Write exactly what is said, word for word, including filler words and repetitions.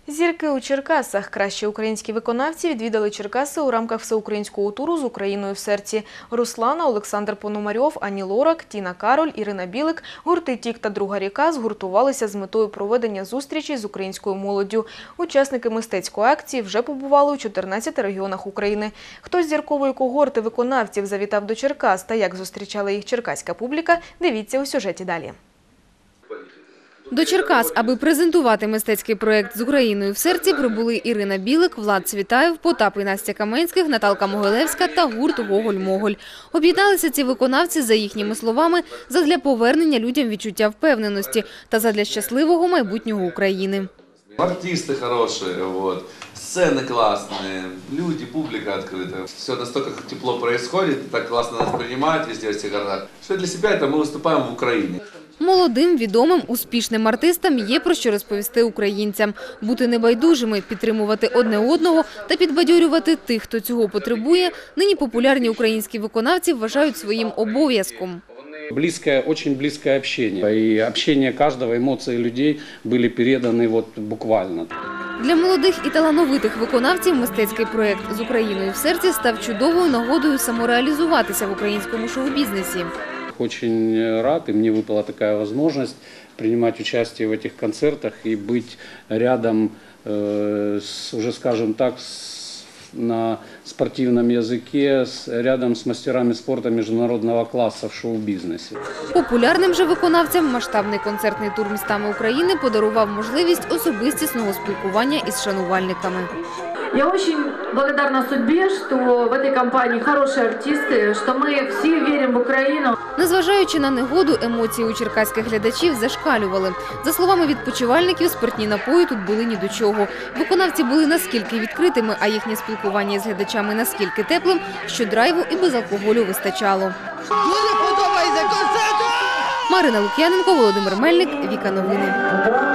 Зірки у Черкасах. Кращі українські виконавці відвідали Черкаси у рамках всеукраїнського туру «З Україною в серці». Руслана, Олександр Пономарьов, Ані Лорак, Тіна Кароль, Ірина Білик, гурти «Тік» та «Друга ріка» згуртувалися з метою проведення зустрічей з українською молоддю. Учасники мистецької акції вже побували у чотирнадцяти регіонах України. Хто з зіркової когорти виконавців завітав до Черкас та як зустрічала їх черкаська публіка, дивіться у сюжеті далі. До Черкас, аби презентувати мистецький проєкт «З Україною в серці», прибули Ірина Білик, Влад Цвітаєв, Потап і Настя Каменських, Наталка Могилевська та гурт «Гоголь-Моголь». Об'єдналися ці виконавці, за їхніми словами, задля повернення людям відчуття впевненості та задля щасливого майбутнього України. Артисты хорошие, вот. Сцены классные, люди, публика открытая. Все настолько тепло происходит, так классно нас принимают везде, во всех городах, что для себя это мы выступаем в Украине. Молодим, відомим, успішним артистам є про що розповісти українцям. Бути небайдужими, підтримувати одне одного та підбадьорювати тих, хто цього потребує, нині популярні українські виконавці вважають своїм обов'язком. Близкое, очень близкое общение. И общение каждого, эмоции людей были переданы вот буквально. Для молодих і талановитих виконавців мистецький проєкт «З Україною в серці» став чудовою нагодою самореалізуватися в українському шоу-бізнесі. Очень рад, и мне выпала такая возможность принимать участие в этих концертах и быть рядом, э, с, уже скажем так, с, на спортивном языке, с, рядом с мастерами спорта международного класса в шоу-бізнесі. Популярним же виконавцям масштабний концертний тур містами України подарував можливість особистісного спілкування із шанувальниками. Я очень благодарна судьбе, что в этой компании хорошие артисты, что мы все верим в Украину. Незважаючи на негоду, емоції у черкаських глядачів зашкалювали. За словами відпочивальників, спиртні напої тут були ні до чого. Виконавці були наскільки відкритими, а їхнє спілкування з глядачами наскільки теплим, що драйву і без алкоголю вистачало. Дуже подобається концерт! Марина Лук'яненко, Володимир Мельник, Віка Новини.